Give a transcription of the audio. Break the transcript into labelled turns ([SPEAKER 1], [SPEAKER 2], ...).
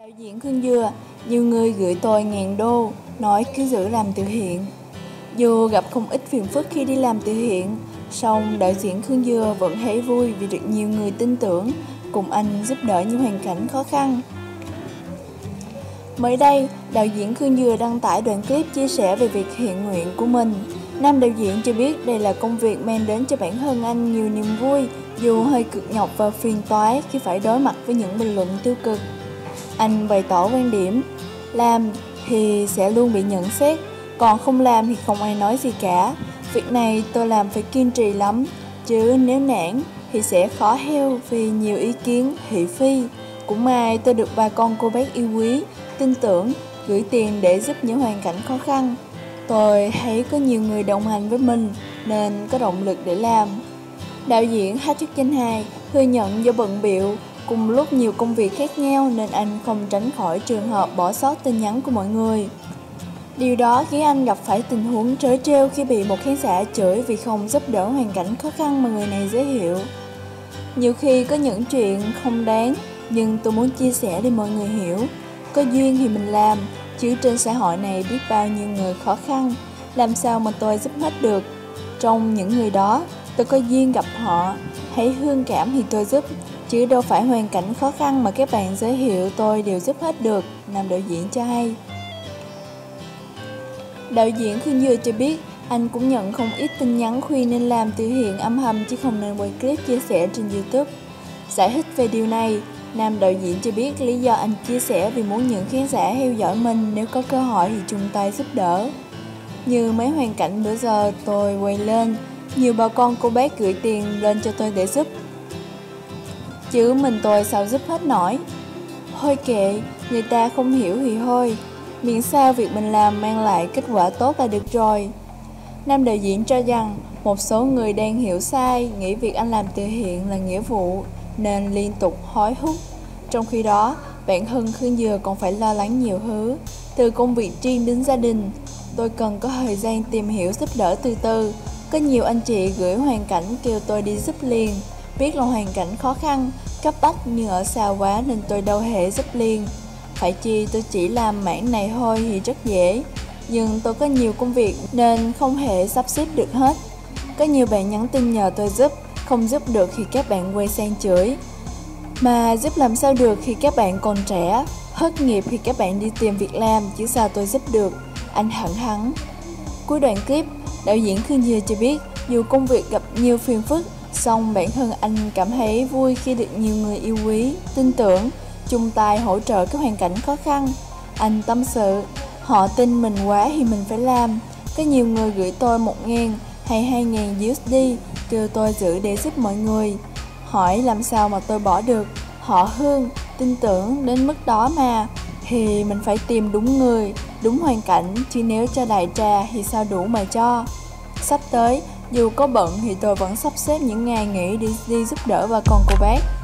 [SPEAKER 1] Đạo diễn Khương Dừa, nhiều người gửi tôi ngàn đô, nói cứ giữ làm từ thiện. Dù gặp không ít phiền phức khi đi làm từ thiện, song đạo diễn Khương Dừa vẫn thấy vui vì được nhiều người tin tưởng, cùng anh giúp đỡ những hoàn cảnh khó khăn. Mới đây, đạo diễn Khương Dừa đăng tải đoạn clip chia sẻ về việc thiện nguyện của mình. Nam đạo diễn cho biết đây là công việc mang đến cho bản thân anh nhiều niềm vui, dù hơi cực nhọc và phiền toái khi phải đối mặt với những bình luận tiêu cực. Anh bày tỏ quan điểm, làm thì sẽ luôn bị nhận xét, còn không làm thì không ai nói gì cả. Việc này tôi làm phải kiên trì lắm, chứ nếu nản thì sẽ khó theo vì nhiều ý kiến thị phi. Cũng may tôi được bà con cô bác yêu quý, tin tưởng, gửi tiền để giúp những hoàn cảnh khó khăn. Tôi thấy có nhiều người đồng hành với mình nên có động lực để làm. Đạo diễn Hát Chức Danh Hài thừa nhận do bận bịu cùng lúc nhiều công việc khác nhau nên anh không tránh khỏi trường hợp bỏ sót tin nhắn của mọi người. Điều đó khiến anh gặp phải tình huống trớ trêu khi bị một khán giả chửi vì không giúp đỡ hoàn cảnh khó khăn mà người này giới thiệu. Nhiều khi có những chuyện không đáng, nhưng tôi muốn chia sẻ để mọi người hiểu. Có duyên thì mình làm, chứ trên xã hội này biết bao nhiêu người khó khăn, làm sao mà tôi giúp hết được. Trong những người đó, tôi có duyên gặp họ, thấy thương cảm thì tôi giúp, chứ đâu phải hoàn cảnh khó khăn mà các bạn giới thiệu tôi đều giúp hết được, nam đạo diễn cho hay. Đạo diễn Khương Dừa cho biết, anh cũng nhận không ít tin nhắn khuyên nên làm từ thiện âm thầm chứ không nên quay clip chia sẻ trên YouTube. Giải thích về điều này, nam đạo diễn cho biết lý do anh chia sẻ vì muốn những khán giả theo dõi mình nếu có cơ hội thì chung tay giúp đỡ. Như mấy hoàn cảnh bữa giờ tôi quay lên, nhiều bà con cô bác gửi tiền lên cho tôi để giúp. Chứ mình tôi sao giúp hết nổi. Thôi kệ, người ta không hiểu thì thôi, miễn sao việc mình làm mang lại kết quả tốt là được rồi. Nam đạo diễn cho rằng một số người đang hiểu sai, nghĩ việc anh làm từ thiện là nghĩa vụ nên liên tục hối thúc. Trong khi đó, bản thân Khương Dừa còn phải lo lắng nhiều thứ, từ công việc riêng đến gia đình. Tôi cần có thời gian tìm hiểu giúp đỡ từ từ. Có nhiều anh chị gửi hoàn cảnh kêu tôi đi giúp liền, biết là hoàn cảnh khó khăn, cấp bách nhưng ở xa quá nên tôi đâu hề giúp liền. Phải chi tôi chỉ làm mảng này thôi thì rất dễ, nhưng tôi có nhiều công việc nên không thể sắp xếp được hết. Có nhiều bạn nhắn tin nhờ tôi giúp, không giúp được thì các bạn quay sang chửi. Mà giúp làm sao được khi các bạn còn trẻ, thất nghiệp thì các bạn đi tìm việc làm chứ sao tôi giúp được, anh thẳng thắn. Cuối đoạn clip, đạo diễn Khương Dừa cho biết dù công việc gặp nhiều phiền phức, song bản thân anh cảm thấy vui khi được nhiều người yêu quý, tin tưởng, chung tay hỗ trợ các hoàn cảnh khó khăn. Anh tâm sự, họ tin mình quá thì mình phải làm. Có nhiều người gửi tôi 1.000 hay 2.000 USD, kêu tôi giữ để giúp mọi người. Hỏi làm sao mà tôi bỏ được, họ thương, tin tưởng đến mức đó mà. Thì mình phải tìm đúng người, đúng hoàn cảnh, chứ nếu cho đại trà thì sao đủ mà cho. Sắp tới, dù có bận thì tôi vẫn sắp xếp những ngày nghỉ để đi giúp đỡ bà con cô bác.